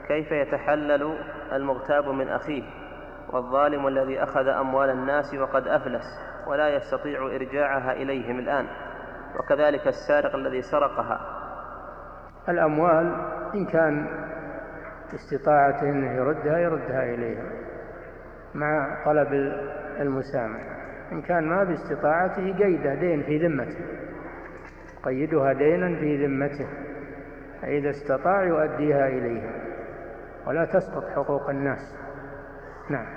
كيف يتحلل المغتاب من أخيه والظالم الذي أخذ أموال الناس وقد أفلس ولا يستطيع إرجاعها إليهم الآن، وكذلك السارق الذي سرقها؟ الأموال إن كان استطاعته أنه يردها إليهم مع طلب المسامحة، إن كان ما باستطاعته قيدها دين في ذمته، قيدها دينا في ذمته، فإذا استطاع يؤديها إليهم ولا تسقط حقوق الناس. نعم.